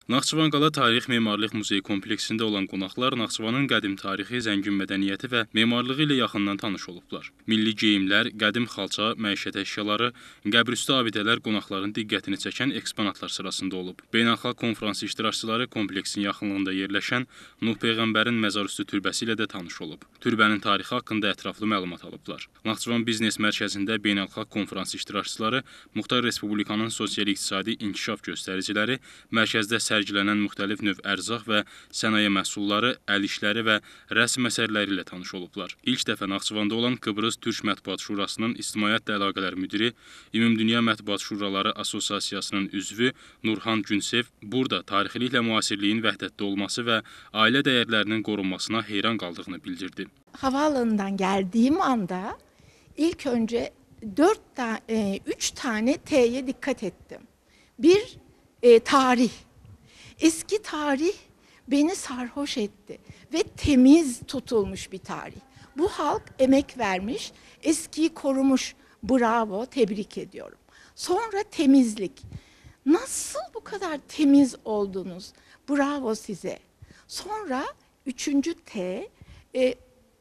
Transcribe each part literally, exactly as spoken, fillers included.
Naxçıvan Qala Tarix Memarlıq Muzeyi kompleksində olan qonaqlar Naxçıvanın qədim tarixi, zəngin mədəniyyəti və memarlığı ilə yaxından tanış olublar. Milli geyimlər, qədim xalça, məişət əşyaları, qəbrüstü abidələr qonaqların diqqətini çəkən eksponatlar sırasında olub. Beynəlxalq konfrans iştirakçıları kompleksin yaxınlığında yerləşən Nuh Peyğəmbərin məzarüstü türbəsi ilə də tanış olub. Türbənin tarixi haqqında ətraflı məlumat alıblar. Naxçıvan Biznes Mərkəzində beynəlxalq konfrans iştirakçıları Muxtar Respublikanın sosial-iqtisadi inkişaf göstəriciləri, mərkəzdə sərgilənən müxtəlif növ ərzaq və sənaye məhsulları, əl işləri və rəsm əsərləri ilə tanış olublar. İlk dəfə Naxçıvanda olan Qıbrıs Türk Mətbuat Şurasının İctimaiyyətlə Əlaqələr Müdiri, Ümumdünya Mətbuat Şuraları Assosiasiyasının üzvü Nurhan Günsev burada tarixiliklə müasirliyin vəhdətdə olması və ailə dəyərlərinin qorunmasına heyran qaldığını bildirdi. Havaalanından geldiğim anda ilk önce dört ta, e, üç tane T'ye dikkat ettim. Bir e, tarih. Eski tarih beni sarhoş etti ve temiz tutulmuş bir tarih. Bu halk emek vermiş, eskiyi korumuş. Bravo, tebrik ediyorum. Sonra temizlik. Nasıl bu kadar temiz oldunuz? Bravo size. Sonra üçüncü T, e,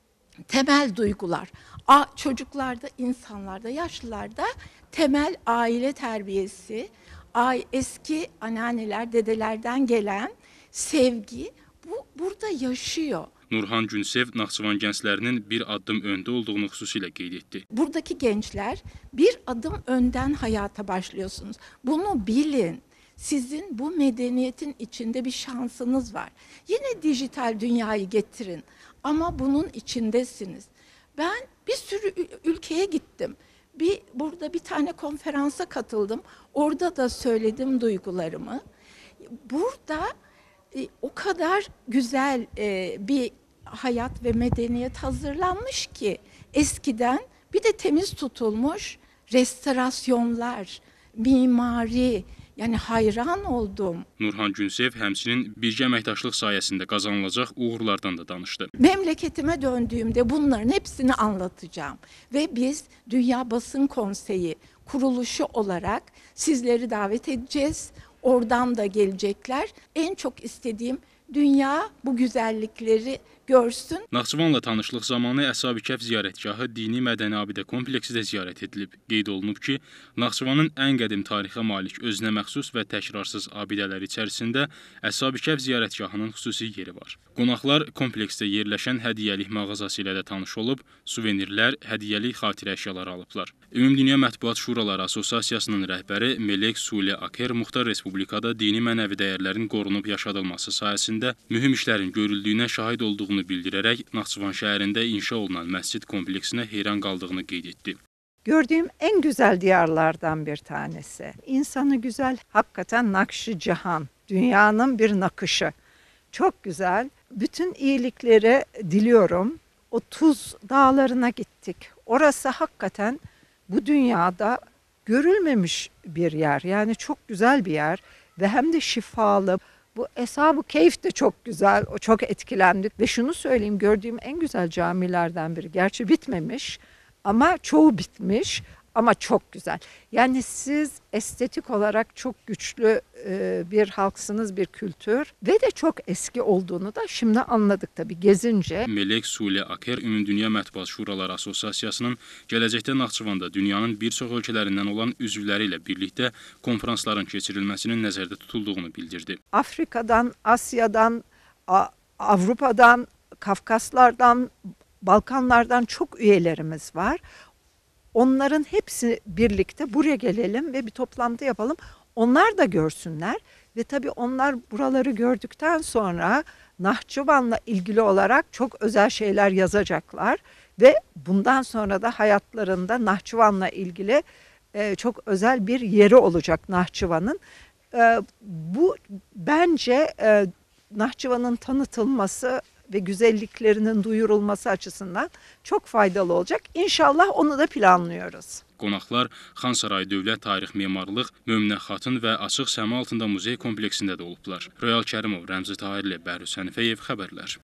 temel duygular. A, çocuklarda, insanlarda, yaşlılarda temel aile terbiyesi, ay eski anneanneler, dedelerden gelen sevgi bu burada yaşıyor. Nurhan Günsev Naxçıvan gənclərinin bir addım öndə olduğunu xüsusilə qeyd etdi. Buradaki gençler bir adım önden hayata başlıyorsunuz. Bunu bilin. Sizin bu medeniyetin içinde bir şansınız var. Yine dijital dünyayı getirin ama bunun içindesiniz. Ben bir sürü ülkeye gittim. Bir burada bir tane konferansa katıldım. Orada da söyledim duygularımı. Burada e, o kadar güzel e, bir hayat ve medeniyet hazırlanmış ki eskiden, bir de temiz tutulmuş restorasyonlar, mimari, yani hayran oldum. Nurhan Günsev həmçinin birgə əməkdaşlıq sayəsində qazanılacaq uğurlardan da danışdı. Memleketime döndüğümde bunların hepsini anlatacağım. Ve biz Dünya Basın Konseyi kuruluşu olarak sizleri davet edeceğiz. Oradan da gelecekler. En çok istediğim dünya bu güzellikleri görsün. Naxçıvanla tanışlıq zamanı Əshab-ı Kəhf ziyarətgahı dini mədəni abidə kompleksi də ziyarət edilib. Qeyd olunub ki, Naxçıvanın ən qədim tarixə malik özünə məxsus və təkrarsız abidələri içərisində Əshab-ı Kəhf ziyarətgahının xüsusi yeri var. Qonaqlar kompleksdə yerləşən hədiyyəlik mağazası ilə də tanış olub, suvenirlər, hədiyyəlik xatirə əşyaları alıblar. Ümumdünya Mətbuat Şuraları Assosiasiyasının rəhbəri Melek Sule Aker Muxtar Respublikada dini mənəvi dəyərlərin qorunub yaşadılması sayəsində mühüm işlərin görüldüyünə şahid olduğunu bildirərək Naxçıvan şəhərində inşa olunan məscid kompleksinə heyran qaldığını qeyd etdi. Gördüğüm en güzel diyarlardan bir tanesi. İnsanı güzel, hakikaten nakşı cihan, dünyanın bir nakışı. Çok güzel. Bütün iyilikleri diliyorum. O Tuz Dağları'na gittik. Orası hakikaten bu dünyada görülmemiş bir yer. Yani çok güzel bir yer ve hem de şifalı. Bu Eshab-ı Kehf de çok güzel, o çok etkilendik ve şunu söyleyeyim, gördüğüm en güzel camilerden biri. Gerçi bitmemiş ama çoğu bitmiş ama çok güzel. Yani siz estetik olarak çok güçlü e, bir halksınız, bir kültür ve de çok eski olduğunu da şimdi anladık tabii gezince. Melek Sule Aker Ümumdünya Mətbuat Şuraları Assosiasiyasının gələcəkdə Naxçıvanda dünyanın bir çox ölkələrindən olan üzvləri ilə birlikdə konferansların keçirilməsinin nəzərdə tutulduğunu bildirdi. Afrika'dan, Asya'dan, Avrupa'dan, Kafkaslardan, Balkanlardan çok üyelerimiz var. Onların hepsi birlikte buraya gelelim ve bir toplantı yapalım. Onlar da görsünler ve tabii onlar buraları gördükten sonra Nahçıvan'la ilgili olarak çok özel şeyler yazacaklar ve bundan sonra da hayatlarında Nahçıvan'la ilgili e, çok özel bir yeri olacak Nahçıvan'ın. E, bu bence e, Nahçıvan'ın tanıtılması ve güzelliklerinin duyurulması açısından çok faydalı olacak. İnşallah onu da planlıyoruz. Qonaqlar Xan Sarayı Dövlət Tarix Memarlıq, Möminə Xatın və Açıq Səma Altında Muzey kompleksində də olublar. Royal Kərimov, Rəmzi Tahirli, Bəhruz Hənifəyev xəbərlər.